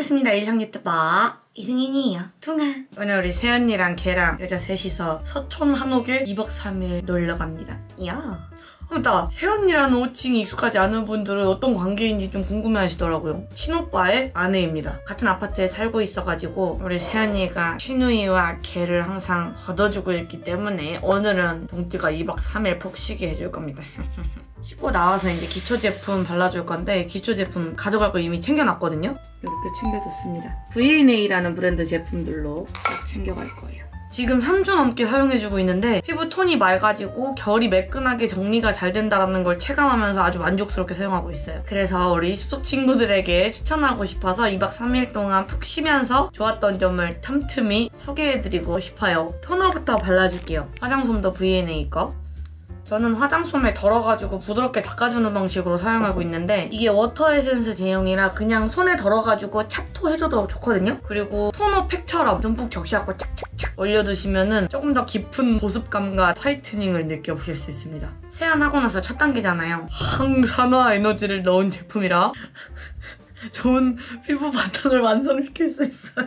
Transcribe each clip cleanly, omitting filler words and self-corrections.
반갑습니다. 일상 유튜버 이승인이에요. 퉁아. 오늘 우리 세연이랑 걔랑 여자 셋이서 서촌 한옥에 2박 3일 놀러 갑니다. 이야. 나 세연이라는 호칭이 익숙하지 않은 분들은 어떤 관계인지 좀 궁금해하시더라고요. 친오빠의 아내입니다. 같은 아파트에 살고 있어가지고 우리 세연이가 신우이와 걔를 항상 걷어주고 있기 때문에 오늘은 동띠가 2박 3일 푹 쉬게 해줄 겁니다. 씻고 나와서 이제 기초 제품 발라줄 건데 기초 제품 가져갈 거 이미 챙겨놨거든요. 이렇게 챙겨뒀습니다. V&A라는 브랜드 제품들로 싹 챙겨갈 거예요. 지금 3주 넘게 사용해주고 있는데 피부 톤이 맑아지고 결이 매끈하게 정리가 잘 된다는 걸 체감하면서 아주 만족스럽게 사용하고 있어요. 그래서 우리 숲속 친구들에게 추천하고 싶어서 2박 3일 동안 푹 쉬면서 좋았던 점을 틈틈이 소개해드리고 싶어요. 토너부터 발라줄게요. 화장솜도 V&A 거. 저는 화장솜에 덜어가지고 부드럽게 닦아주는 방식으로 사용하고 있는데 이게 워터 에센스 제형이라 그냥 손에 덜어가지고 찹토해줘도 좋거든요? 그리고 토너 팩처럼 듬뿍 적셔갖고 착착착 올려두시면은 조금 더 깊은 보습감과 타이트닝을 느껴보실 수 있습니다. 세안하고 나서 첫 단계잖아요. 항산화 에너지를 넣은 제품이라 좋은 피부 바탕을 완성시킬 수 있어요.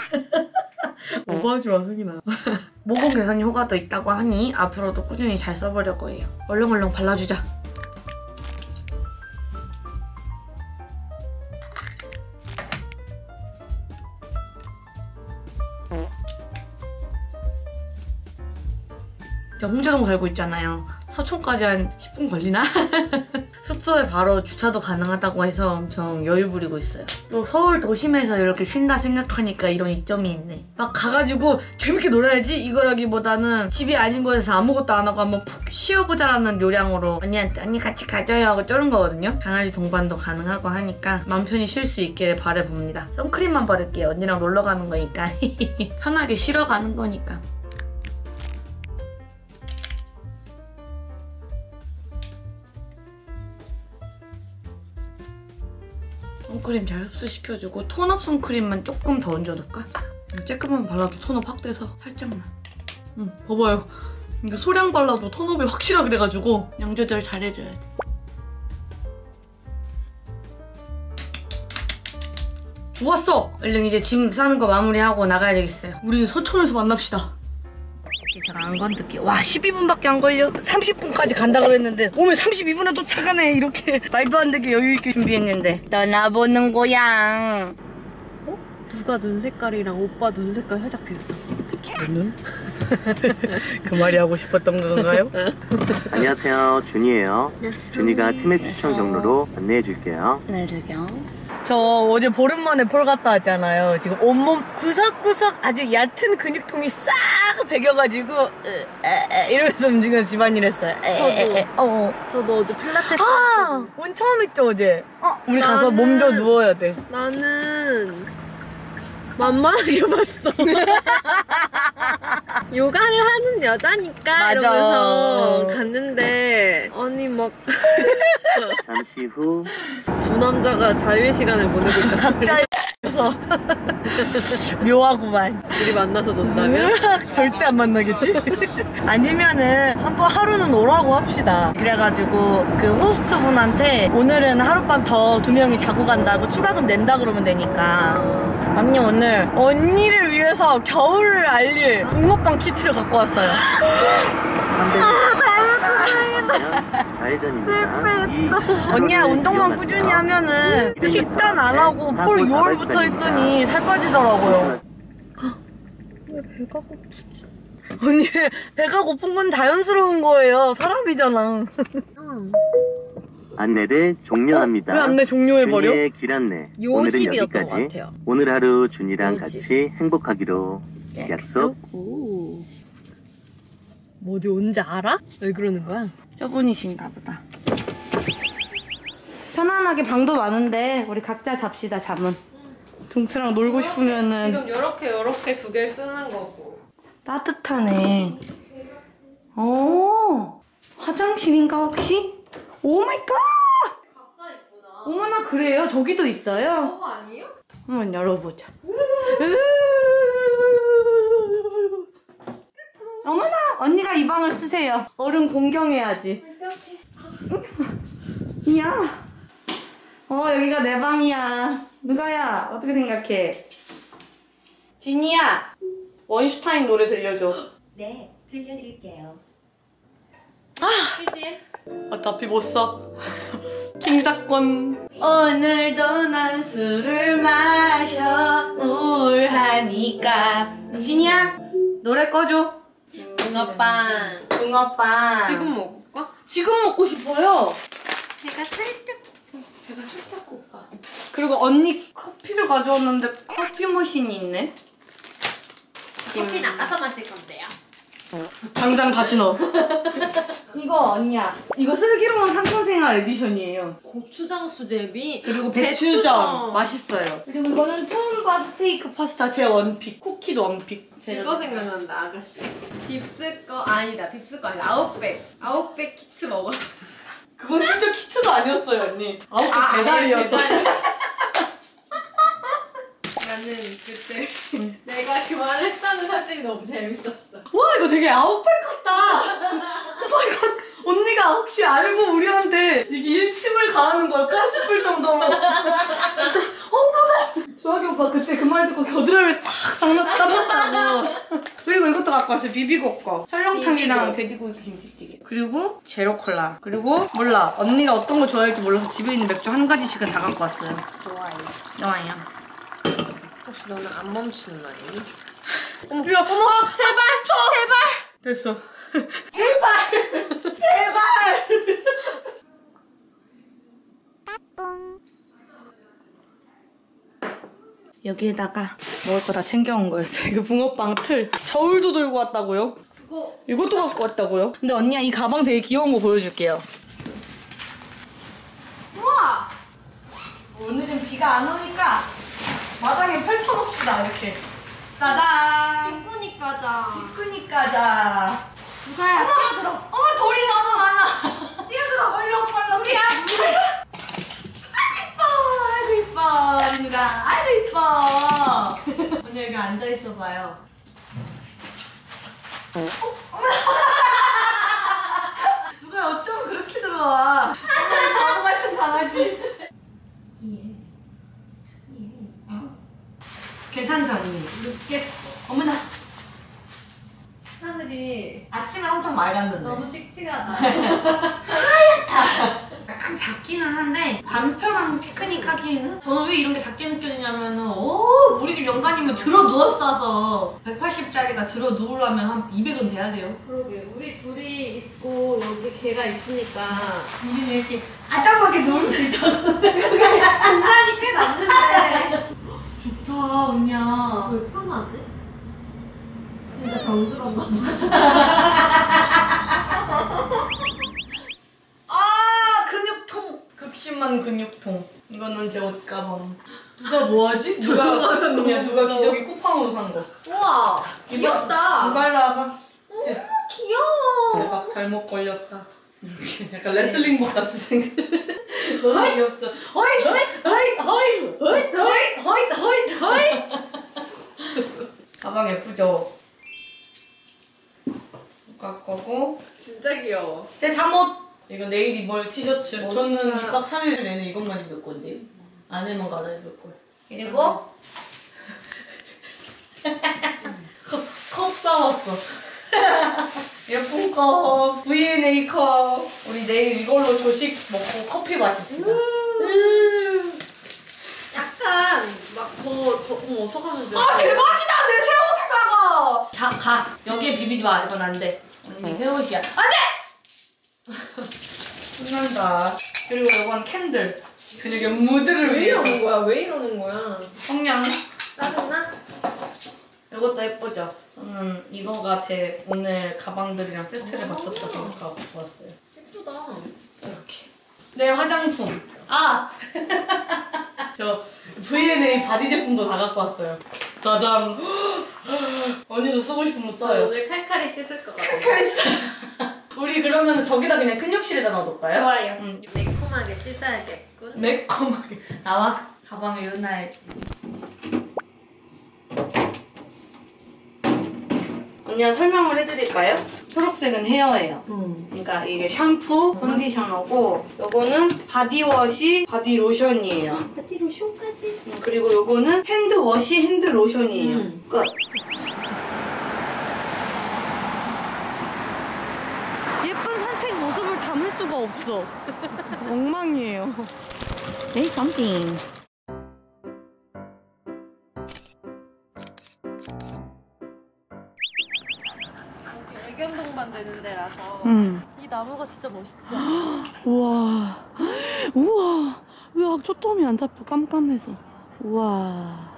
오버하지 마, 승인아. 모공 개선 효과도 있다고 하니 앞으로도 꾸준히 잘 써보려고 해요. 얼렁얼렁 발라주자. 저 홍제동 살고 있잖아요. 서촌까지 한 10분 걸리나? 숙소에 바로 주차도 가능하다고 해서 엄청 여유 부리고 있어요. 또 서울 도심에서 이렇게 쉰다 생각하니까 이런 이점이 있네. 막 가가지고 재밌게 놀아야지 이거라기보다는 집이 아닌 곳에서 아무것도 안 하고 한번 푹 쉬어보자라는 요량으로 언니한테 언니 같이 가줘요 하고 쩌는 거거든요. 강아지 동반도 가능하고 하니까 마음 편히 쉴 수 있기를 바라봅니다. 선크림만 바를게요. 언니랑 놀러 가는 거니까. 편하게 쉬러 가는 거니까. 선크림 잘 흡수시켜주고 톤업 선크림만 조금 더 얹어줄까? 쬐끔만 발라도 톤업 확 돼서 살짝만. 봐봐요. 이게 소량 발라도 톤업이 확실하게 돼가지고 양 조절 잘 해줘야 돼. 좋았어! 얼른 이제 짐 싸는 거 마무리하고 나가야 되겠어요. 우리는 서촌에서 만납시다. 제가 안 건들게요. 와, 12분밖에 안 걸려? 30분까지 간다 그랬는데 오면 32분에 도착하네. 이렇게 말도 안 되게 여유있게 준비했는데 떠나보는 고향. 어? 누가 눈 색깔이랑 오빠 눈 색깔 살짝 비슷한 것 같아. 눈? 그 말이 하고 싶었던 건가요? 안녕하세요, 준이에요. 준이가 팀의 추천 경로로 안내해줄게요. 안내해줄게요. 저 어제 보름만에 폴 갔다 왔잖아요. 지금 온몸 구석구석 아주 얕은 근육통이 싹 배겨가지고 이러면서 움직여서 집안일 했어요. 저도 어제 필라테스 오늘 처음 했죠 어제? 우리 가서 몸 좀 누워야 돼. 나는 만만하게 봤어. 요가를 하는 여자니까 맞아. 이러면서 갔는데 아니 막 잠시 후 두 남자가 자유의 시간을 보내고 있다. 갑자기 그래서 묘하구만. 우리 만나서 논다면? 절대 안 만나겠지? 아니면은 한번 하루는 오라고 합시다. 그래가지고 그 호스트분한테 오늘은 하룻밤 더 2명이 자고 간다고 추가금 낸다 그러면 되니까. 언니 오늘 언니를 위해서 겨울을 알릴 붕어빵 키트를 갖고 왔어요. 좌회전입니다. 언니야 운동만 꾸준히 하면은 식단 안 하고 폴 6월부터 했더니 살 빠지더라고요. 왜 배가 고프지? 언니 배가 고픈 건 자연스러운 거예요. 사람이잖아. 안내를 종료합니다. 왜 안내 종료해버려? 준이의 길 안내. 오늘은 요집이었던 것 여기까지. 같아요. 오늘 하루 준이랑 요집. 같이 행복하기로 약속. 오. 뭐 어디 온지 알아? 왜 그러는 거야? 저분이신가 보다. 편안하게 방도 많은데 우리 각자 잡시다 잠은. 둥치랑 놀고 싶으면은 지금 요렇게 두 개를 쓰는 거고. 따뜻하네. 오, 화장실인가 혹시? 오 마이 갓! 각자 있구나. 어머나 그래요? 저기도 있어요? 저거 아니에요? 한번 열어보자. 어머나! 언니가 이 방을 쓰세요. 어른 공경해야지. 이야. 여기가 내 방이야. 누가야, 어떻게 생각해? 지니야, 원슈타인 노래 들려줘. 네, 들려드릴게요. 그지? 어차피 못 써. 킹작권. 오늘도 난 술을 마셔 우울하니까. 지니야, 노래 꺼줘. 붕어빵. 붕어빵. 지금 먹을까? 지금 먹고 싶어요. 배가 살짝 고파. 그리고 언니 커피를 가져왔는데 커피 머신이 있네. 커피 나가서 마실 건데요. 당장 다시 넣어. 이거 언니야. 이거 슬기로운 상상생활 에디션이에요. 고추장 수제비 그리고 배추전 맛있어요. 그리고 이거는 투움바 스테이크 파스타 제 원픽. 쿠키도 원픽. 그거 생각난다 아가씨. 빕스 거 아니다. 아웃백 키트 먹어. 그건 진짜 키트도 아니었어요 언니. 아웃백 배달이었어. 나는 그때 내가 그 말을 했다는 사진이 너무 재밌었어. 와 이거 되게 아웃백 같다. 와 이거 언니가 혹시 알고 우리한테 이게 일침을 가하는 걸까 싶을 정도로 진짜 어머나. 조학이 오빠 그때 그 말 듣고 겨드랑이를 싹 따뜻하고. 그리고 이것도 갖고 왔어요. 비비고 거. 설렁탕이랑 돼지고기 김치찌개. 그리고 제로 콜라. 그리고 몰라 언니가 어떤 거 좋아할지 몰라서 집에 있는 맥주 한 가지씩은 다 갖고 왔어요. 좋아요. 혹시 너는 안 멈추는 말이니? 어머 제발 됐어. 제발 여기에다가 먹을 거 다 챙겨온 거였어요. 이거 붕어빵 틀. 저울도 들고 왔다고요? 이것도 갖고 왔다고요? 근데 언니야 이 가방 되게 귀여운 거 보여줄게요. 우와! 오늘은 비가 안 오니까 마당에 펼쳐놓읍시다 이렇게. 짜잔! 삐꾸니 까자. 피크닉 가자. 누가야 뛰어들어. 어머 돌이 너무 많아. 뛰어들어. 얼렁얼렁. 우리야. 아이고 이뻐. 누가. 아이고 이뻐. 언니 여기 앉아 있어 봐요. 누가 어쩜 그렇게 들어와. 어머 바보 같은 강아지. 괜찮죠 언니? 눕겠어. 어머나. 하늘이 아침에 엄청 맑았는데. 너무 칙칙하다. 약간 작기는 한데 반편한 피크닉 하기에는 저는 왜 이런 게 작게 느껴지냐면은 우리 집 연간이면 들어 누웠어서 180짜리가 들어 누우려면 한 200은 돼야 돼요. 그러게 우리 둘이 있고 여기 걔가 있으니까 우리는 이렇게 아담하게 누울 수 있다고. 공간이 꽤 남는데 좋다 언니야. 왜 편하지? 진짜 병들었나 봐. 근육통. 극심한 근육통. 이거는 제 옷 가방. 누가 뭐하지? 누가 기저귀 쿠팡으로 산 거. 우와 귀엽다. 누가 일로 와봐. 귀여워. 대박 잘못 걸렸다. 약간 레슬링복 같이 생긴. 너무 귀엽죠? 허이. 가방 예쁘죠? 누가 거고. 진짜 귀여워. 제 잠옷. 이거 내일 입을 티셔츠. 멋있다. 저는 2박 3일 내내 이것만 입을 건데. 안에만 갈아입을 거예요. 그리고 컵 사왔어. 예쁜 컵. V&A 컵. 우리 내일 이걸로 조식 먹고 커피 마십시다. 약간 막저 어머 어떡하면 좋아. 아 대박이다 내 새 옷에다가. 자 가. 여기에 비비지 마. 이건 안 돼. 언니 새 옷이야. 안 돼. 신난다. 그리고 이건 캔들. 그녀의 무드를 왜 위해서. 이러는 거야? 왜 이러는 거야? 성냥. 짜증나? 이것도 예쁘죠? 저는 이거가 제 오늘 가방들이랑 세트를 맞췄다 생각하고 좋았어요. 예쁘다. 이렇게. 내 화장품. 저 V&A 바디 제품도 다 갖고 왔어요. 짜잔. 언니도 쓰고 싶으면 저 써요. 오늘 칼칼이 씻을 것 같아. 칼칼했어. 우리 그러면 저기다 그냥 큰 욕실에다 놔둘까요? 좋아요. 응. 매콤하게 씻어야겠군. 매콤하게. 나와 가방에 넣어놔야지. 그냥 설명을 해드릴까요? 초록색은 헤어예요. 그러니까 이게 샤ம்பу, 컨디셔너고 요거는 바디워시, 바디로션이에요. 바디로션까지? 그리고 요거는 핸드워시, 핸드로션이에요. 끝. 예쁜 산책 모습을 담을 수가 없어. 엉망이에요. Say something. 애견동반 되는 데라서 이 나무가 진짜 멋있죠? 우와. 우와. 왜 초점이 안 잡혀? 깜깜해서. 우와.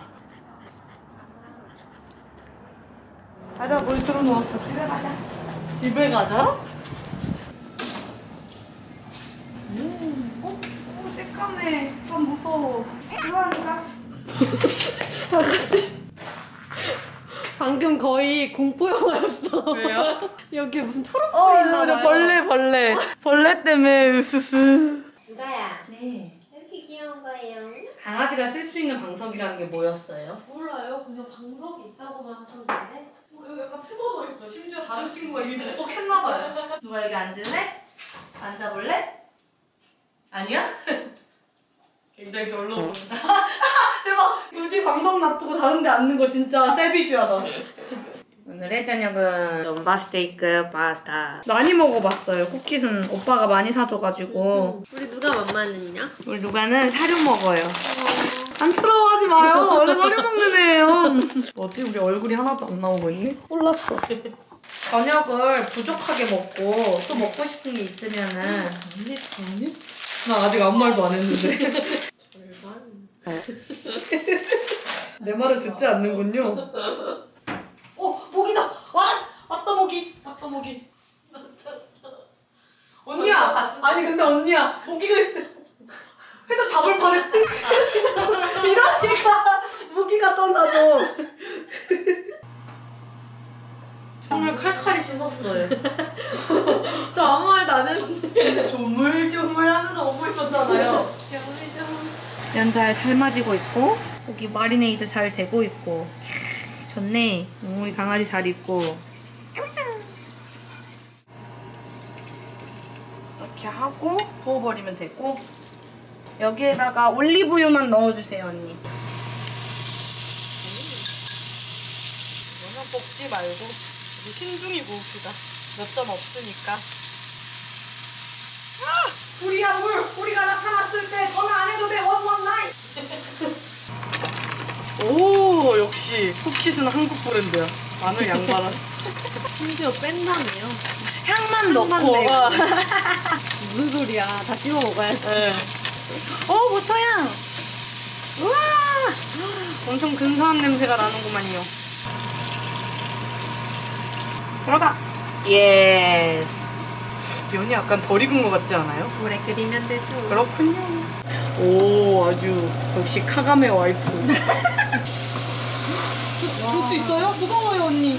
가자, 물 들어놓았어. 집에 가자. 집에 가자? 새까매. 좀 무서워. 들어가니까. 아가씨 방금 거의 공포 영화였어. 왜요? 여기 무슨 초록불이 있나 맞아. 봐요. 벌레 때문에 으스스. 누가야? 네. 이렇게 귀여운 거예요? 강아지가 쓸 수 있는 방석이라는 게 뭐였어요? 몰라요. 그냥 방석이 있다고만 하셨는데. 여기 약간 뜯어져 있어. 심지어 다른 친구가 이미 꼭 했나봐요. 누가 여기 앉을래? 앉아볼래? 아니야? 굉장히 별로 보인다. 대박! 굳이 방석 놔두고 다른 데 앉는 거 진짜 세비주하다. 오늘의 저녁은 돈바스테이크 파스타. 많이 먹어봤어요. 쿠키는 오빠가 많이 사줘가지고. 우리 누가 만만했냐? 우리 누가는 사료 먹어요. 안 부러워하지 마요. 원래 사료 먹는 애예요. 뭐지? 우리 얼굴이 하나도 안 나오고 있니? 몰랐어. 저녁을 부족하게 먹고 또 먹고 싶은 게 있으면은 아니? 나 아직 아무 말도 안 했는데. 내 말을 듣지 않는군요. 모기다! 왔다 모기! 왔다 모기! 언니야! 아니 근데 언니야! 모기가 있을 때 해도 잡을 뻔해. 이러니까 모기가 떠나죠. 손을 칼칼이 씻었어요. 저 아무 말도 안 했는데. 조물조물 하면서 오고 있었잖아요. 면 잘 삶아지고 있고 고기 마리네이드 잘 되고 있고 좋네. 우리 강아지 잘 있고 이렇게 하고 부어버리면 되고 여기에다가 올리브유만 넣어주세요 언니. 너무 볶지 말고 우리 신중히 구웁시다. 몇 점 없으니까. 불이야 물! 우리가 나타났을 때 전화 안 해도 돼! 119! 오 역시 쿠키스는 한국 브랜드야. 마늘 양파라. 심지어 뺀다네요. 향만 넣고 내고. 무슨 소리야. 다 씹어 먹어야지. 네. 고소향! 우와! 엄청 근사한 냄새가 나는구만요. 들어가! 예스! 면이 약간 덜 익은 것 같지 않아요? 오래 끓이면 되죠. 그렇군요. 오, 아주 역시 카가메 와이프. 줄 수 있어요? 무거워요, 언니.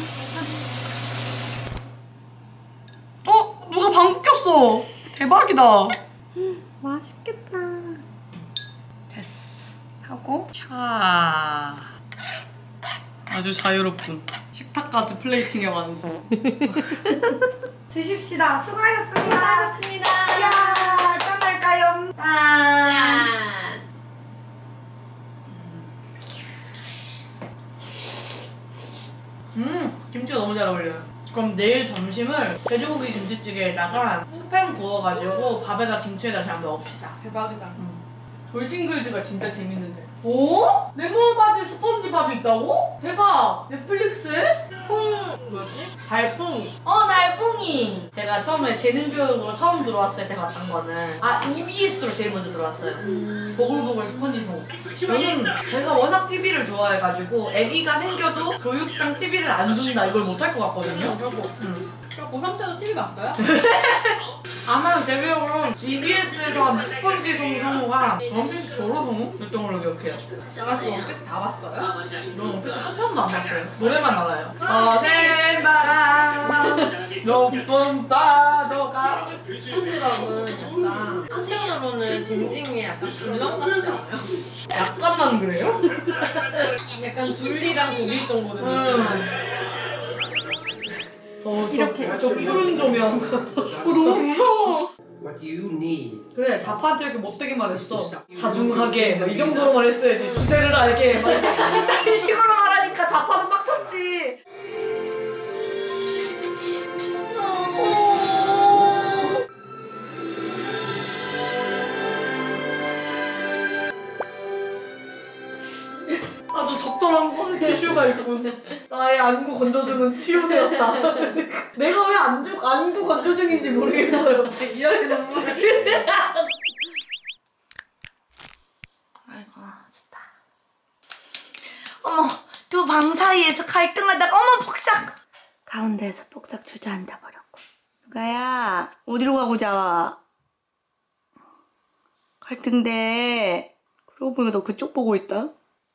누가 방귀 꼈어. 대박이다. 맛있겠다. 됐어. 하고 차. 아주 자유롭군. 식탁까지 플레이팅의 완성. 드십시다. 수고하셨습니다. 이야, 짠할까요? 짠. 김치가 너무 잘 어울려요. 그럼 내일 점심을 돼지고기 김치찌개에다가 스팸 구워가지고 밥에다 김치에다 그냥 넣읍시다. 대박이다. 돌싱글즈가 진짜 재밌는데. 오? 네모바지 스펀지밥이 있다고? 대박! 넷플릭스에? 뭐지? 달팽이. 달팽이! 제가 처음에 재능교육으로 처음 들어왔을 때 봤던 거는 EBS로 제일 먼저 들어왔어요. 보글보글 스펀지송. 저는 제가 워낙 TV를 좋아해가지고 애기가 생겨도 교육상 TV를 안 준다 이걸 못할 것 같거든요. 고3 때도 TV 봤어요? 아마 제 기억으로는 EBS에서 한 스펀지송 성우가 원피스 조로 성우? 였던 걸로 기억해요. 아가씨 원피스 다 봤어요? 넌 원피스 한 편도 안 봤어요. 노래만 나와요. 어센 바람 높은 파도가. 스펀지밥은 약간 한편으로는 징징이 약간 빌런 같지 않아요? 약간만 그래요? 약간 둘리랑 고길동 보는 느낌. 이렇게. 저 푸른 조명. 너무 무서워. What you need. 그래, 자파한테 이렇게 못되게 말했어. 자중하게, 이 정도로만 했어야지. 주제를 알게. 이딴 식으로 말하니까 자파는 빡쳤지. 아주 적절한 티슈가 있군. 나의 안구 건조증은 치유되었다. 내가 왜 안구 건조증인지 모르겠어요. 이렇게 눈물을. 아이고, 좋다. 어머, 두 방 사이에서 갈등하다가 어머, 폭삭! 가운데에서 폭삭 주저앉아 버렸고. 누가야, 어디로 가고자 와? 갈등돼. 그러고 보니까 너 그쪽 보고 있다.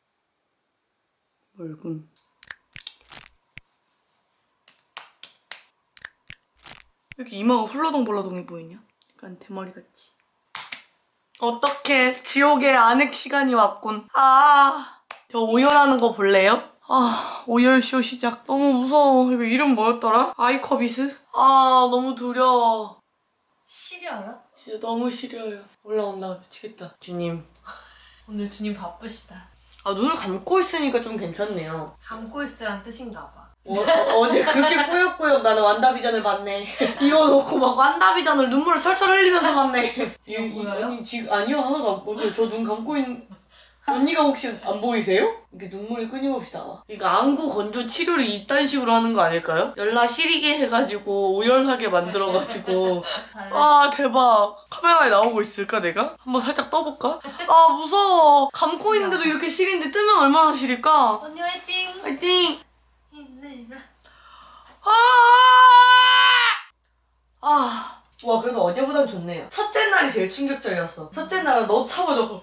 멀군. 왜 이렇게 이마가 훌러덩벌러덩해 보이냐? 약간 대머리 같지? 어떡해. 지옥의 안액 시간이 왔군. 저 오열하는 거 볼래요? 오열쇼 시작. 너무 무서워. 이거 이름 뭐였더라? 아이커비스? 너무 두려워. 시려요? 진짜 너무 시려요. 올라온다. 미치겠다. 주님. 오늘 주님 바쁘시다. 눈을 감고 있으니까 좀 괜찮네요. 감고 있으란 뜻인가 봐. 어제 그렇게 꾸역꾸역 나는 완다비전을 봤네. 이거 놓고 막 완다비전을 눈물을 철철 흘리면서 봤네. 지금 보여요? 아니요, 하나도 안 보여요. 저 눈 감고 있는... 언니가 혹시 안 보이세요? 이렇게 눈물이 끊임없이 나와. 이거 안구 건조 치료를 이딴 식으로 하는 거 아닐까요? 열나 시리게 해가지고 오열하게 만들어가지고. 대박. 카메라에 나오고 있을까 내가? 한번 살짝 떠볼까? 무서워. 감고 있는데도 이렇게 시린데 뜨면 얼마나 시릴까? 언니 화이팅! 화이팅! 힘내라. 와, 그래도 어제보단 좋네요. 첫째 날이 제일 충격적이었어. 첫째 날은 넣자마자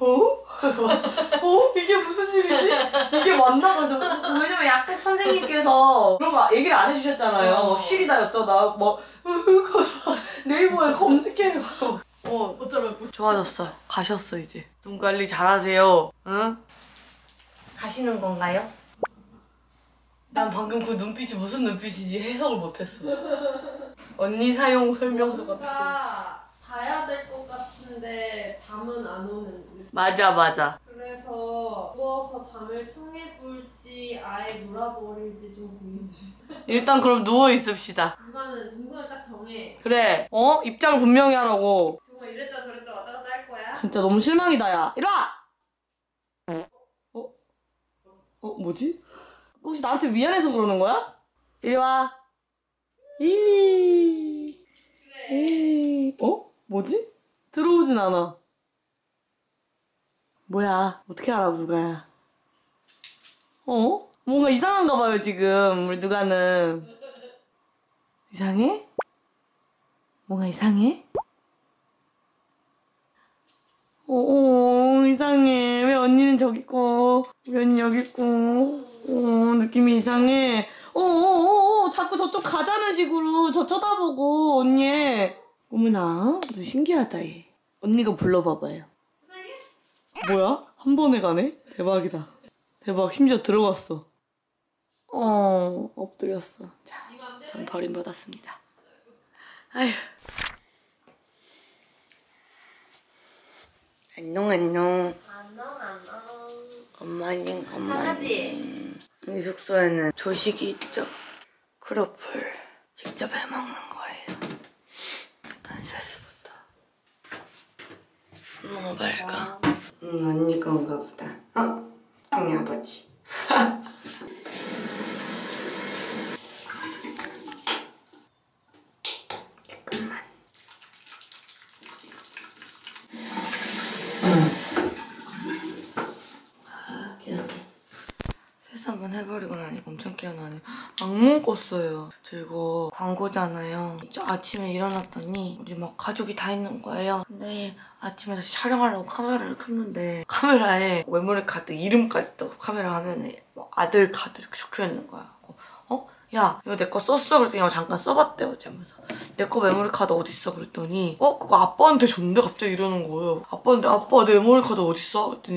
이게 무슨 일이지? 이게 맞나? 그래서 왜냐면 약국 선생님께서 그런 거 얘기를 안 해주셨잖아요. 시리다 어쩌다 네이버에 검색해요. 어쩌라고? 좋아졌어. 가셨어 이제. 눈 관리 잘하세요. 응? 가시는 건가요? 난 방금 그 눈빛이 무슨 눈빛인지 해석을 못했어. 언니 사용 설명서 같은. 뭔가 봐야 될 것 같은데 잠은 안 오는 느낌. 맞아. 그래서 누워서 잠을 청해볼지 아예 놀아버릴지 좀 고민 중. 일단 그럼 누워 있읍시다. 동선을 딱 정해. 그래. 입장을 분명히 하라고. 정말 이랬다 저랬다 왔다 갔다 할 거야? 진짜 너무 실망이다, 야. 이리 와! 뭐지? 혹시 나한테 미안해서 그러는 거야? 이리 와. 그래. 뭐지? 들어오진 않아. 뭐야? 어떻게 알아, 누가야? 뭔가 이상한가 봐요, 지금. 우리 누가는. 이상해? 뭔가 이상해? 이상해. 왜 언니는 저기 있고, 왜 언니 여기 있고. 느낌이 이상해. 자꾸 저쪽 가자는 식으로 저 쳐다보고, 언니. 어머나, 너 신기하다, 얘. 언니가 불러봐봐요. 뭐야? 한 번에 가네? 대박이다. 대박, 심지어 들어갔어. 엎드렸어. 자, 전 버림받았습니다. 아휴. 안녕. 건만님. 강아지. 이 숙소에는 조식이 있죠. 크로플 직접 해먹는 거예요. 일단 세수부터. 너무 밝아. 언니 건가 보다. 형이 아버지. 잠깐만. 세수 한번 해버리고 나니까 엄청 깨어나네. 악몽 꿨어요. 저 이거 광고잖아요. 아침에 일어났더니 우리 막 가족이 다 있는 거예요. 근데 아침에 다시 촬영하려고 카메라를 켰는데 카메라에 메모리 카드 이름까지 떠. 카메라 화면에 뭐 아들 카드 이렇게 적혀있는 거야. 야, 이거 내 거 썼어? 그랬더니 잠깐 써봤대 어제 하면서. 내 거 메모리 카드 어딨어? 그랬더니 그거 아빠한테 줬는데 갑자기 이러는 거예요. 아빠한테 아빠 내 메모리 카드 어딨어? 그랬더니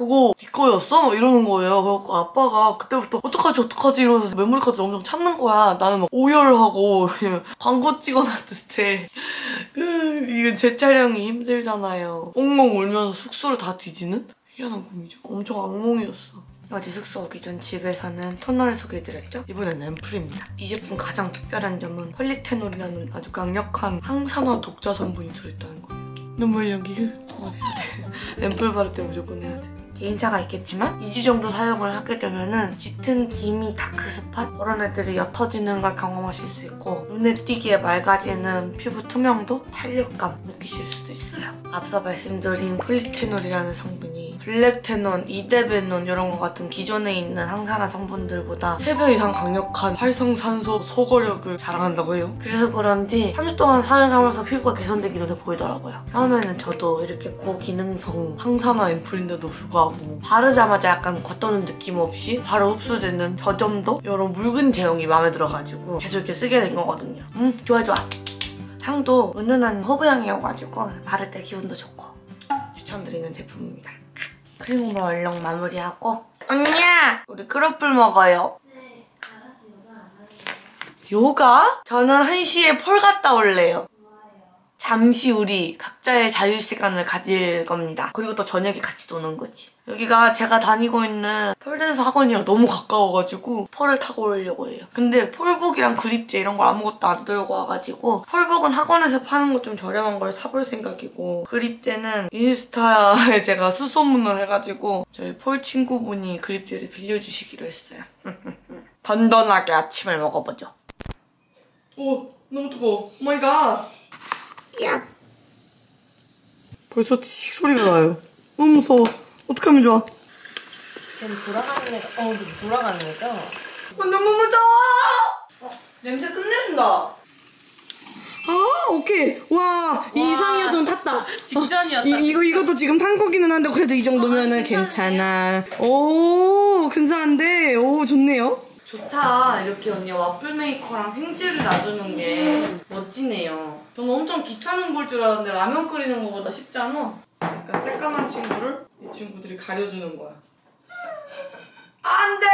그거 네 거였어? 막 이러는 거예요. 그래갖고 아빠가 그때부터 어떡하지 이러면서 메모리 카드 엄청 찾는 거야. 나는 막 오열하고 광고 찍어놨는데 이건 제 촬영이 힘들잖아요. 엉엉 울면서 숙소를 다 뒤지는? 희한한 꿈이죠. 엄청 악몽이었어. 어제 숙소 오기 전 집에 사는 토너를 소개해드렸죠? 이번엔 앰플입니다. 이 제품 가장 특별한 점은 폴리테놀이라는 아주 강력한 항산화 독자 성분이 들어있다는 거예요. 눈물 연기 앰플 바를 때 무조건 해야 돼. 개인차가 있겠지만 2주 정도 사용을 하게 되면은 짙은 기미, 다크스팟 그런 애들이 옅어지는 걸 경험하실 수 있고 눈에 띄게 맑아지는 피부 투명도, 탄력감 느끼실 수도 있어요. 앞서 말씀드린 폴리테놀이라는 성분이 블랙테논, 이데베논 이런 것 같은 기존에 있는 항산화 성분들보다 3배 이상 강력한 활성산소 소거력을 자랑한다고 해요. 그래서 그런지 3주 동안 사용하면서 피부가 개선되기 눈에 보이더라고요. 처음에는 저도 이렇게 고기능성 항산화 앰플인데도 불구하고 바르자마자 약간 겉도는 느낌 없이 바로 흡수되는 저점도 이런 묽은 제형이 마음에 들어가지고 계속 이렇게 쓰게 된 거거든요. 좋아. 향도 은은한 허브향이어가지고 바를 때 기분도 좋고 추천드리는 제품입니다. 크림으로 얼른 마무리하고 언니야! 우리 크로플 먹어요. 네, 알았어. 요가 안 하는 요가? 저는 1시에 폴 갔다 올래요. 좋아요. 잠시 우리 각자의 자유시간을 가질 겁니다. 그리고 또 저녁에 같이 노는 거지. 여기가 제가 다니고 있는 폴댄스 학원이랑 너무 가까워가지고 폴을 타고 오려고 해요. 근데 폴복이랑 그립제 이런 걸 아무것도 안 들고 와가지고 폴복은 학원에서 파는 거 좀 저렴한 걸 사볼 생각이고 그립제는 인스타에 제가 수소문을 해가지고 저희 폴 친구분이 그립제를 빌려주시기로 했어요. 던던하게 아침을 먹어보죠. 오, 너무 뜨거워. 오 마이 갓. 야. 벌써 칙 소리가 나요. 너무 무서워. 어떡하면 좋아. 지금 돌아가는 애가 돌아가는 애죠? 너무 무서워. 냄새 끝내준다. 아, 오케이. 와, 이상이었으면 탔다. 직전이었다. 이것도 지금 탄 거기는 한데 그래도 이 정도면은 괜찮아. 오, 근사한데. 오, 좋네요. 좋다. 이렇게 언니 와플 메이커랑 생지를 놔주는 게 멋지네요. 저는 엄청 귀찮은 걸 줄 알았는데 라면 끓이는 거보다 쉽지 않아. 약간 새까만 친구를 이 친구들이 가려주는 거야. 안 돼!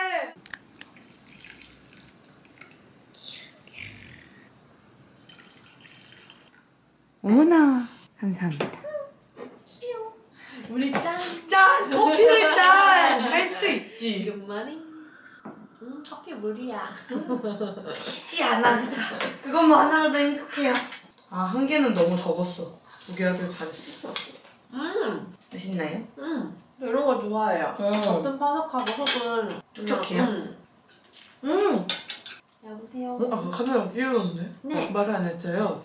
어머나, 감사합니다. 귀여워. 우리 짠! 커피를 짠! 할 수 있지. 연말이? 커피 물이야. 쉬지 않아. 그것만 하나도 행복해요. 아, 한 개는 너무 적었어. 2개 하길 잘했어. 맛있나요? 이런 거 좋아해요. 겉은 바삭하고 속은 촉촉해요? 여보세요? 카메라 끼우는데? 네. 말을 안 했어요.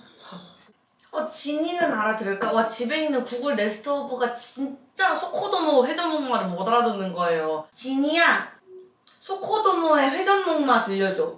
진이는 알아들을까? 와, 집에 있는 구글 네스트 오브가 진짜 소코도모 회전목마를 못 알아듣는 거예요. 진이야! 소코도모의 회전목마 들려줘.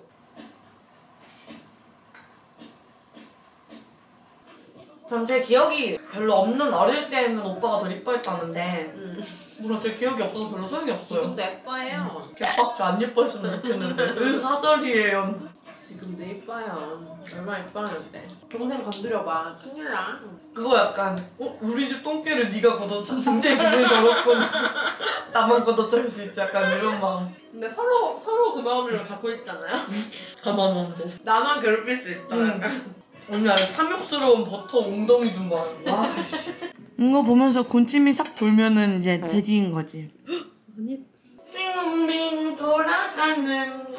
전 제 기억이 별로 없는 어릴 때는 오빠가 더 이뻐했다는데 물론 제 기억이 없어서 별로 소용이 없어요. 지금도 예뻐요. 개빡쳐. 안 예뻐했으면 좋겠는데 왜 사절이에요. 지금도 예뻐요. 얼마나 예뻐하는데. 동생 건드려봐. 큰일 나. 그거 약간 우리 집 똥개를 네가 걷어차. 굉장히 기분이 더럽구나. 나만 걷어찰 수 있지. 약간 이런 마음. 근데 서로 그 마음을 갖고 있잖아요. 가만한데. 나만 괴롭힐 수 있어. 약간. 언니 아니 탐욕스러운 버터 웅덩이 좀 봐. 와 씨. 이거 보면서 군침이 싹 돌면은 이제 돼지인 거지. 아니. 빙빙 돌아가는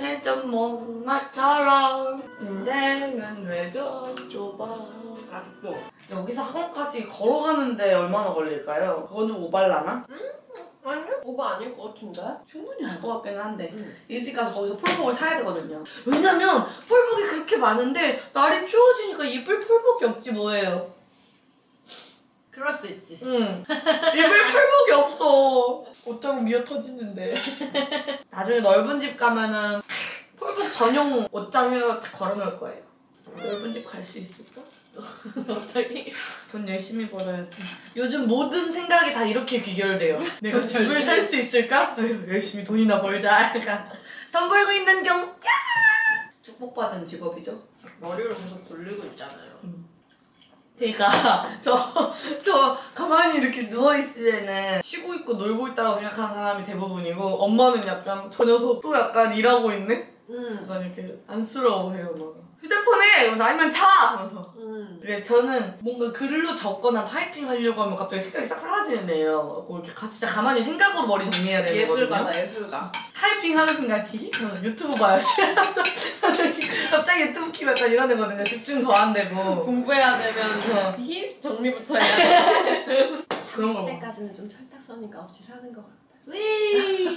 회전목마처럼 인생은 회전 좁아. 아직도. 여기서 학원까지 걸어가는데 얼마나 걸릴까요? 그건 좀 오발라나? 아니요? 오바 아닐 것 같은데? 충분히 알 것 같기는 한데 일찍 가서 거기서 폴복을 사야 되거든요. 왜냐면 폴복이 그렇게 많은데 날이 추워지니까 입을 폴복이 없지 뭐예요. 그럴 수 있지. 응. 입을 폴복이 없어. 옷장은 미어 터지는데. 나중에 넓은 집 가면은 폴복 전용 옷장을 다 걸어놓을 거예요. 넓은 집 갈 수 있을까? 갑자기? 돈 열심히 벌어야지. 요즘 모든 생각이 다 이렇게 귀결돼요. 내가 집을 살 수 있을까? 에휴, 열심히 돈이나 벌자. 약간 돈 벌고 있는 중. 야! 축복받은 직업이죠. 머리를 계속 돌리고 있잖아요. 그러니까 저 가만히 이렇게 누워있으면은 쉬고 있고 놀고 있다고 생각하는 사람이 대부분이고 엄마는 약간 저 녀석 또 약간 일하고 있네? 약간 이렇게 안쓰러워해요 막. 휴대폰에 이러면서 아니면 자! 하면서 그래 저는 뭔가 글로 적거나 타이핑 하려고 하면 갑자기 생각이 싹 사라지는 애예요. 이렇게 진짜 가만히 생각으로 머리 정리해야 되는 거거든요. 예술가다 예술가. 타이핑 하는 순간 유튜브 봐야지. 갑자기 유튜브 키면 약간 이런 애거든요. 집중 더 안 되고. 공부해야 되면 힙 정리부터 해야 돼. 그런 거. 그때까지는 좀 철딱서니까 없이 사는 것 같아. 위.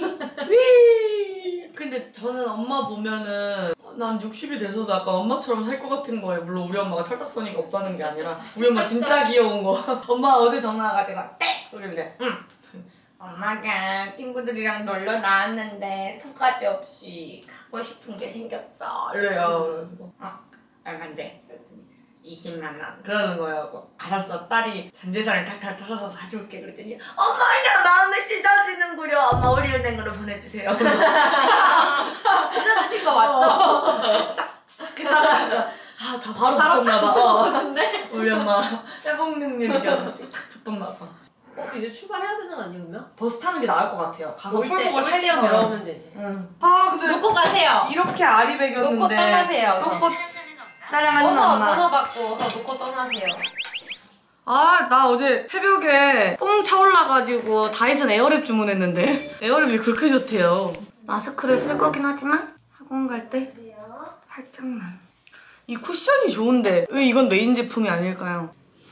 근데 저는 엄마 보면은 난 60이 돼서도 약간 엄마처럼 살 것 같은 거예요. 물론 우리 엄마가 철딱서니까 없다는 게 아니라 우리 엄마 진짜 귀여운 거. 엄마 어제 전화 와가지고 떼! 그러길래 응. 엄마가 친구들이랑 놀러 나왔는데 턱까지 없이 갖고 싶은 게 생겼어. 이래요. 그래가지고 얼만데? 20만 원 그러는 거예요. 알았어 딸이 전재산을 탁탁 털어서 사줄게 그랬더니 엄마 그냥 마음에 찢어지는구려. 엄마 우리은행으로 보내주세요. 찢어주신 거 맞죠? 짝짝 했다가 다 바로 붙었나봐. 같은데? 우리 엄마 회복 능력이어서 딱 붙었나봐. 이제 출발해야 되는 거 아니야 그러면? 버스 타는 게 나을 것 같아요. 가서 올 때 폴복을 살려면 걸어오면 되지. 응. 아 근데 놓고 가세요. 이렇게 아리백이었는데 놓고 떠나세요. 놓고 따라가는 엄마. 번호 받고 놓고 떠나세요. 나 어제 새벽에 뽕 차올라가지고 다이슨 에어랩 주문했는데 에어랩이 그렇게 좋대요. 마스크를 쓸 거긴 하지만 학원 갈 때 살짝만. 이 쿠션이 좋은데 왜 이건 메인 제품이 아닐까요?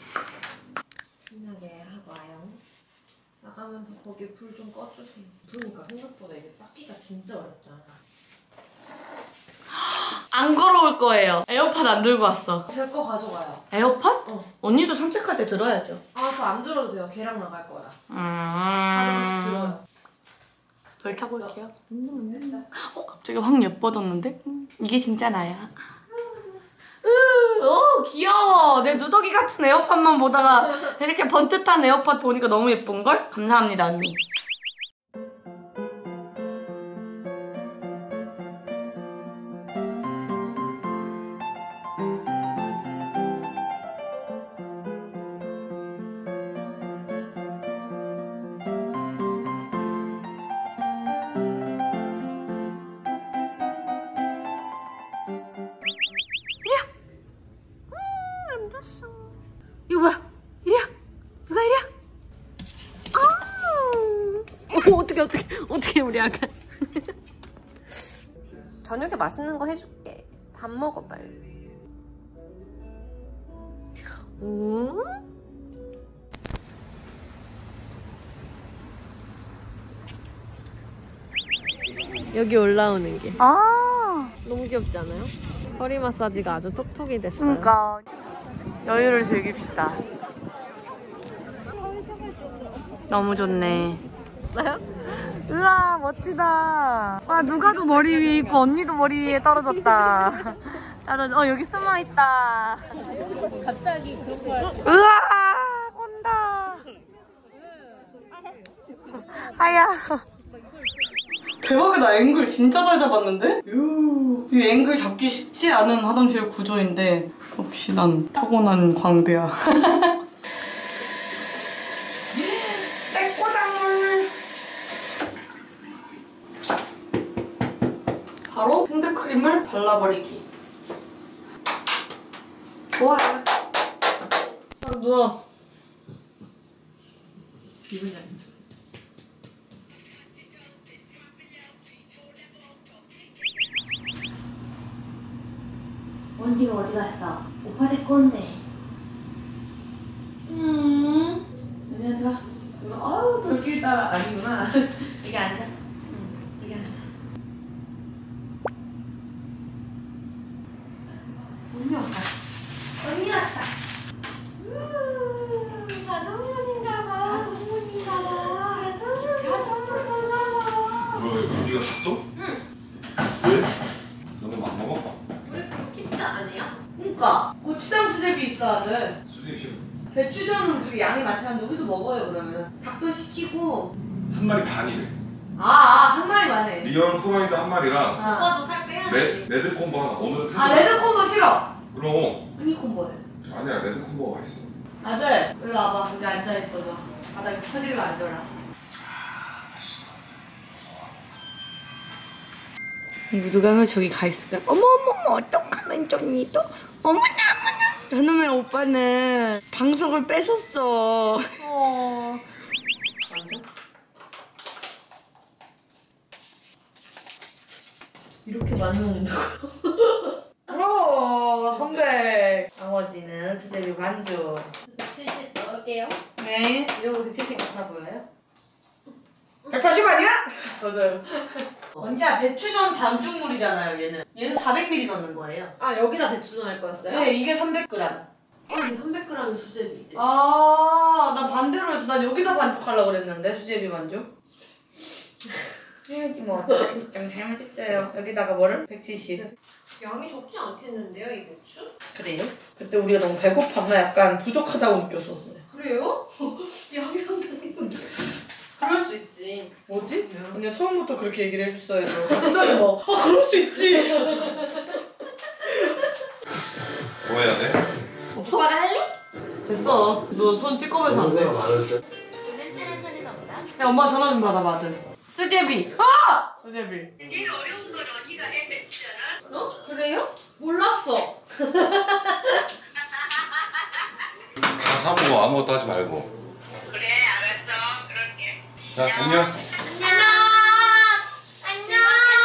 신나게 하고 와요. 나가면서 거기 불 좀 꺼주세요. 그러니까 생각보다 이게 닦기가 진짜 어렵다. 안 걸어올 거예요. 에어팟 안 들고 왔어. 제 거 가져가요. 에어팟? 어. 언니도 산책할 때 들어야죠. 저 안 들어도 돼요. 걔랑 나갈 거라. 들어요. 별 타고 올게요. 갑자기 확 예뻐졌는데? 이게 진짜 나야. 오 귀여워. 내 누더기 같은 에어팟만 보다가 이렇게 번듯한 에어팟 보니까 너무 예쁜걸? 감사합니다 언니. 이거 뭐야? 이리야? 누가 이리야? 어떻게 우리 아가. 저녁에 맛있는 거 해줄게. 밥 먹어 빨리. 여기 올라오는 게 너무 귀엽지 않아요? 허리 마사지가 아주 톡톡이 됐어요. 그러니까 여유를 즐깁시다. 너무 좋네. 나요? 우와 멋지다. 와 누가도 머리 위에 있고 언니도 머리 위에 떨어졌다. 여기 숨어 있다. 갑자기 그런 거야. 우와 꼰다. 하야. 대박이다. 앵글 진짜 잘 잡았는데? 이 앵글 잡기 쉽지 않은 화장실 구조인데 역시 난 타고난 광대야. 떼꼬장물. 바로 핸드크림을 발라버리기. 좋아요. 누워. 기분이 안 좋아. 언니가 어디 갔어? 오빠 데리고 온대. 여기 앉아. 아우 돌길 따라 아니구나. 여기 앉아. 여기 앉아. 언니 왔다. 언니 왔다. 자동문인가봐. 뭐야, 네가 갔어? 응. 왜? 너무 안 먹어? 우리 그거 피자 아니야? 그니까 고추장 수제비 있어야 돼. 수제비 싫어. 배추전은 되게 양이 많지만 누구도 먹어요 그러면. 닭도 시키고. 한 마리 반이래. 한 마리만 해. 리얼 후라이드 한 마리랑 오빠도 살 빼야지. 레드 콤보 하나. 오늘은 레드 콤보 싫어. 그럼 언니 콤보 해. 아니야, 내 햄버거 맛있어. 아들, 일로 와봐. 여기 앉아있어봐. 바닥에 터지면 앉아라. 누가 저기 가 있을까? 어머어머, 어떡하면 좋니 또? 어머나 어머나. 저놈의 오빠는 방석을 뺏었어. 앉아? 이렇게 많이 먹는다고? 선배. 나머지는 수제비 반죽. 170 넣을게요. 네. 이 정도 170 같아 보여요? 180 아니야? 맞아요. 언제야 배추전 반죽물이잖아요, 얘는. 얘는 400ml 넣는 거예요. 아 여기다 배추전 할 거였어요? 네, 이게 300g. 이게 300g은 수제비. 아, 나 반대로 해서 난 여기다 반죽하려고 그랬는데, 수제비 반죽. 해야지 뭐. 좀 잘못했어요. 여기다가 뭐를? 170. 양이 적지 않겠는데요, 이 배추? 그래요? 그때 우리가 너무 배고팠나 약간 부족하다고 느꼈었어요. 그래요? 양이 상당히 그럴 수 있지. 뭐지? 그냥 처음부터 그렇게 얘기를 해줬어야죠. 갑자기 막, 그럴 수 있지! 뭐 해야 돼? 오빠가 할래? 됐어. 너 손 찌꺼면서 안 돼. 야, 엄마 전화 좀 받아봐, 아들. 수제비! 아! 수제비. 제일 어려운 걸 언니가 해냈잖아. 어? 그래요? 몰랐어. 가서 보고 아무것도 하지 말고. 그래, 알았어. 그럴게. 자, 안녕. 안녕. 안녕.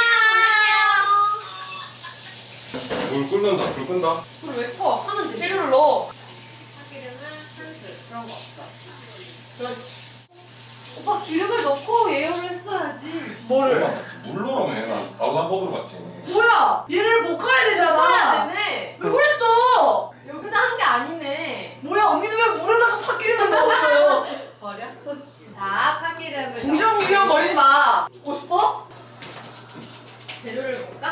불 끓는다, 불 끈다. 그럼 왜 꺼? 하면 되지. 재료를 넣어. 참기름은 한술 그런 거 없어. 그렇지. 오빠 기름을 넣고 예열을 했어야지. 뭐를? 물 넣으라며, 나 바로 산법으로 갔지. 뭐야! 얘를 볶아야 되잖아! 볶아야 되네. 왜 그랬어! 여기다 한 게 아니네. 뭐야, 언니는 왜 물에다가 파기름을 넣었어요? 버려? 자, 파기름을 궁시렁궁시렁 거리지 마! 죽고 싶어? 재료를 볼까?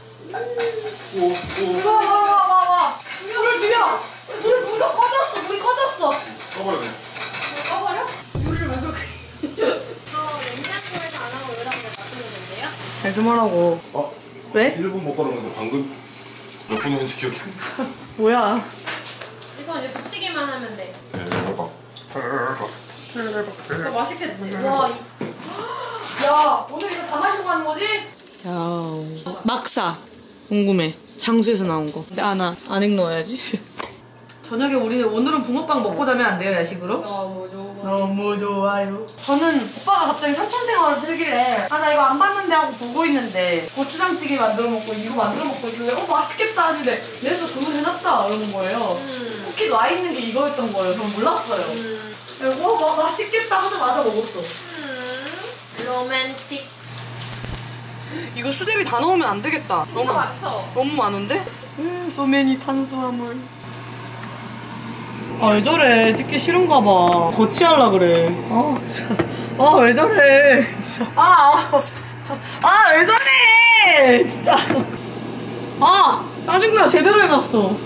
오, 와. 물을 들여! 물이 꺼졌어! 물이 꺼졌어! 꺼버려, 돼. 꺼버려? 요리를 왜 그렇게 냉장고에서 안 하고 여기다 그냥 놔두면 된대요? 잘 좀 하라고. 왜? 1분 못 걸었는데 방금 몇 분이었는지 기억이 안 나. 뭐야? 이건 이제 붙이기만 하면 돼. 대박. 이거 맛있겠지? 와, 야, 오늘 이거 다 마시고 가는 거지? 야, 막사. 궁금해. 장수에서 나온 거. 근데 나 안액 넣어야지. 저녁에 오늘은 붕어빵 먹고 자면 안 돼요, 야식으로? 너무 좋아. 너무 좋아요. 저는 오빠가 갑자기 사촌생활을 들길래 나 이거 안 봤는데 하고 보고 있는데 고추장찌개 만들어 먹고 이거 만들어 먹고 있길래 맛있겠다 하는데 얘도 주문해놨다 이러는 거예요. 쿠키 와 있는 게 이거였던 거예요. 저는 몰랐어요. 그래서 맛있겠다 하자마자 먹었어. 로맨틱. 이거 수제비 다 넣으면 안 되겠다. 이거 많죠? 너무 많은데? 소매니 탄수화물. 아, 왜 저래? 찍기 싫은가 봐. 거치하려 그래. 진짜. 왜 저래? 진짜. 왜 저래? 진짜. 짜증나. 제대로 해놨어.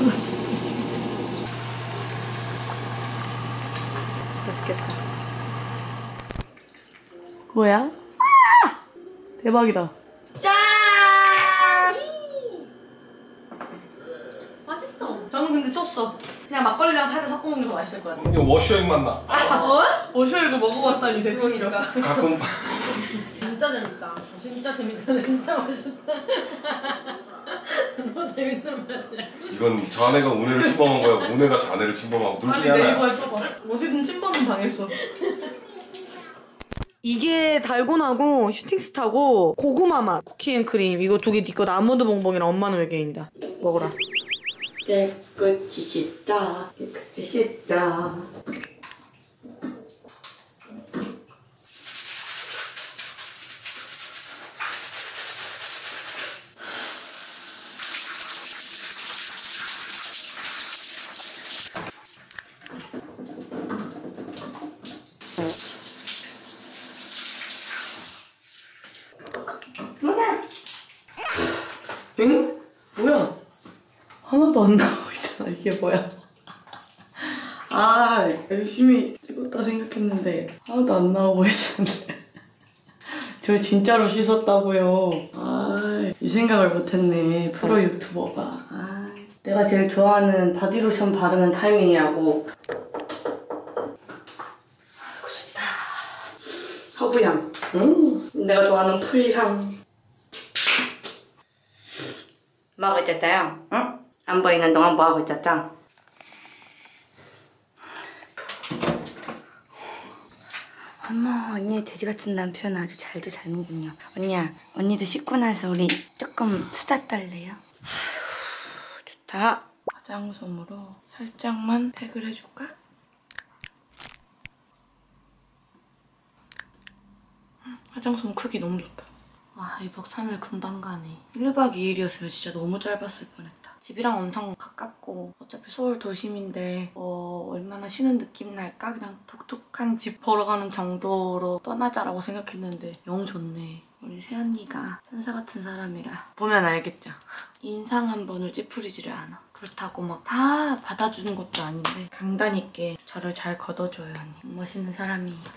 맛있겠다. 뭐야? 대박이다. 짠! 맛있어. 저는 근데 쪘어. 그냥 막걸리랑 살짝 섞어 먹는 게 더 맛있을 것 같아. 이거 워셔액 맛나. 어? 이거 먹어봤다니 대충이죠. 그러니까. 가끔 진짜 재밌다. 진짜 재밌다. 진짜 맛있다. 너무 재밌는 맛이야. 이건 자네가 오네를 침범한 거야. 오네가 자네를 침범하고 둘 중에 아니 하나야. 네이버에 쳐봐. 어디든 침범은 당했어. 이게 달고나고 슈팅스타고 고구마 맛 쿠키앤크림 이거 두 개 네 거 아몬드 봉봉이랑 엄마는 외계인이다. 먹어라. 깨끗이 씻자. 깨끗이 씻자. 응? 뭐야? 하나도 안 나오고 있잖아. 이게 뭐야? 열심히 찍었다 생각했는데 하나도 안 나오고 있었는데 저 진짜로 씻었다고요. 이 생각을 못했네. 프로 유튜버가. 내가 제일 좋아하는 바디로션 바르는 타이밍이라고. 아이고 좋다. 허브향. 내가 좋아하는 풀향. 뭐하고 있었어요? 응? 안 보이는 동안 뭐하고 있었죠? 어머, 언니 돼지 같은 남편 아주 잘도 자는군요. 언니야, 언니도 씻고 나서 우리 조금 수다 떨래요? 아휴, 좋다. 화장솜으로 살짝만 팩을 해줄까? 화장솜 크기 너무 좋다. 와, 2박 3일 금방 가네. 1박 2일이었으면 진짜 너무 짧았을 뻔했다. 집이랑 엄청 가깝고 어차피 서울 도심인데 얼마나 쉬는 느낌 날까? 그냥 독특한 집 보러 가는 정도로 떠나자라고 생각했는데 영 좋네. 우리 새언니가 천사 같은 사람이라 보면 알겠죠? 인상 한 번을 찌푸리지를 않아. 불타고 막 다 받아주는 것도 아닌데 강단 있게 저를 잘 걷어줘요. 언니 멋있는 사람이에요.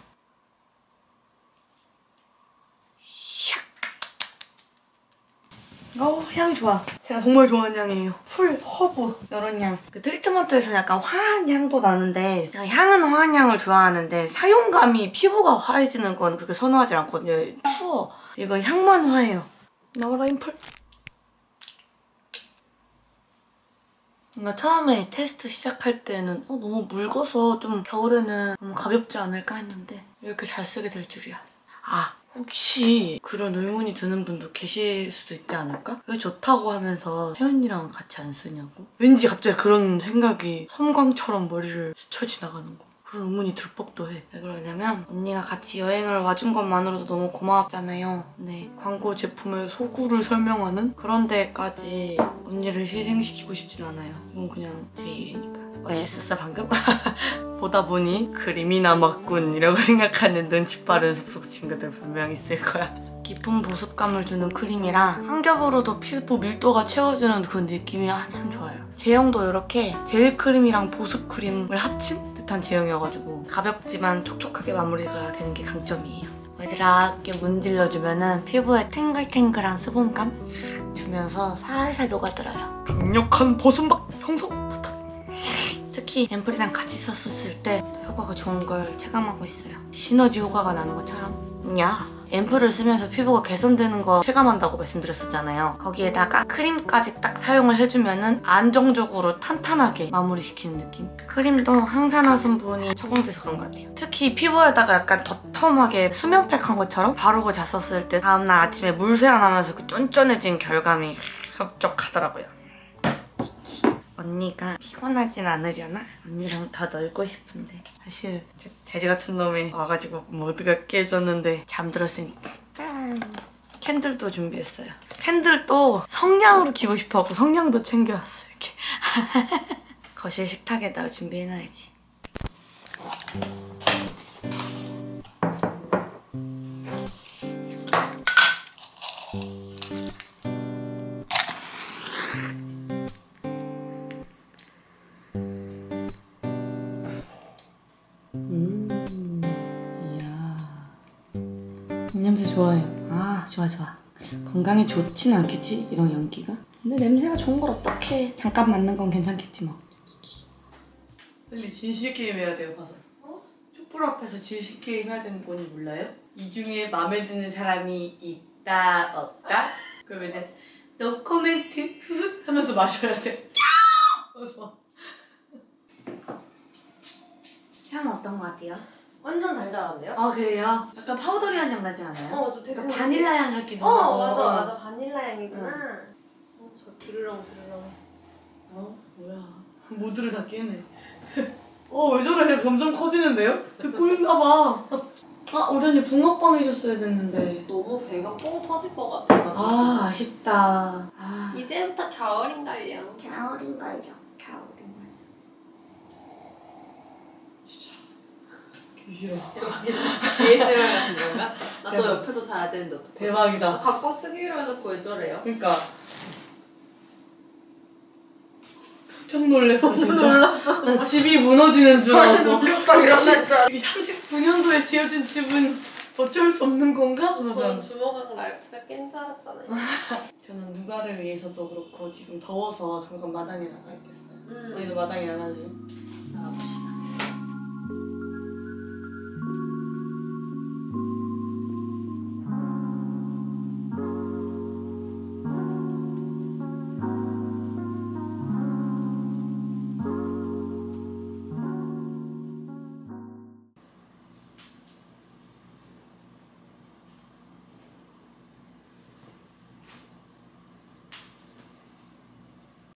향이 좋아. 제가 정말 좋아하는 향이에요. 풀, 허브 이런 향. 그 트리트먼트에서 약간 화한 향도 나는데 제가 향은 화한 향을 좋아하는데 사용감이 피부가 화해지는 건 그렇게 선호하지 않거든요. 추워. 이거 향만 화해요. 나와라 인풀. 뭔가 처음에 테스트 시작할 때는 너무 묽어서 좀 겨울에는 너무 가볍지 않을까 했는데 이렇게 잘 쓰게 될 줄이야. 혹시 그런 의문이 드는 분도 계실 수도 있지 않을까? 왜 좋다고 하면서 혜연이랑 같이 안 쓰냐고? 왠지 갑자기 그런 생각이 섬광처럼 머리를 스쳐 지나가는 거. 그런 의문이 들 법도 해. 왜 그러냐면 언니가 같이 여행을 와준 것만으로도 너무 고마웠잖아요. 네, 광고 제품의 소구를 설명하는 그런 데까지 언니를 희생시키고 싶진 않아요. 이건 그냥 제 일이니까. 멋있었어 방금? 보다 보니 그림이 남았군 이라고 생각하는 눈치 빠른 숲속 친구들 분명 있을 거야. 깊은 보습감을 주는 크림이랑 한 겹으로도 피부 밀도가 채워주는 그 느낌이 참 좋아요. 제형도 이렇게 젤 크림이랑 보습 크림을 합친 듯한 제형이어가지고 가볍지만 촉촉하게 마무리가 되는 게 강점이에요. 이렇게 문질러주면은 피부에 탱글탱글한 수분감 싹 주면서 살살 녹아들어요. 강력한 보습막 형성! 특히 앰플이랑 같이 썼을 때 효과가 좋은 걸 체감하고 있어요. 시너지 효과가 나는 것처럼. 앰플을 쓰면서 피부가 개선되는 거 체감한다고 말씀드렸었잖아요. 거기에다가 크림까지 딱 사용을 해주면은 안정적으로 탄탄하게 마무리시키는 느낌? 크림도 항산화 성분이 처방돼서 그런 것 같아요. 특히 피부에다가 약간 덧텀하게 수면팩 한 것처럼 바르고 잤었을 때 다음날 아침에 물세안 하면서 그 쫀쫀해진 결감이 흡족하더라고요. 언니가 피곤하진 않으려나? 언니랑 더 놀고 싶은데 사실 제지 같은 놈이 와가지고 모두가 깨졌는데 잠들었으니까 캔들도 준비했어요. 캔들도 성냥으로 키고 싶어갖고 성냥도 챙겨왔어요. 이렇게 거실 식탁에다가 준비해놔야지. 이야, 이 냄새 좋아요. 좋아. 건강에 좋진 않겠지? 이런 연기가? 근데 냄새가 좋은 걸 어떡해. 잠깐 맡는 건 괜찮겠지 뭐. 빨리 진실 게임 해야 돼요, 봐서. 촛불 앞에서 진실 게임 해야 되는 건지 몰라요? 이 중에 마음에 드는 사람이 있다, 없다? 그러면은 no comment 하면서 마셔야 돼. 향은 어떤 것 같아요? 완전 달달한데요? 그래요? 약간 파우더리한 향 나지 않아요? 저 되게 약간 바닐라 향 같기도 하고. 맞아 바닐라 향이구나. 저 드르렁 뭐야. 모두를 다 깨네. 왜 저래? 점점 커지는데요? 듣고 있나봐. 우리 언니 붕어빵 해줬어야 됐는데. 너무 배가 뻥 터질 것 같아가지고. 아쉽다. 이제부터 겨울인걸요. 겨울인걸요. 싫어. ASMR 같은 건가? 나 저 옆에서 자야 되는데 어떡해. 대박이다. 각방 쓰기로 해놓고 왜 저래요? 그니까. 깜짝 놀랐어 진짜. 놀랐어. 나 집이 무너지는 줄 알았어. 오빠 일어날 줄 알았어. 39년도에 지어진 집은 어쩔 수 없는 건가? 저는 주먹하고 날치가 깬 줄 알았잖아요. 저는 누가를 위해서도 그렇고 지금 더워서 잠깐 마당에 나가 있겠어요. 저희도 마당에 나갈래요? 나가봅시다.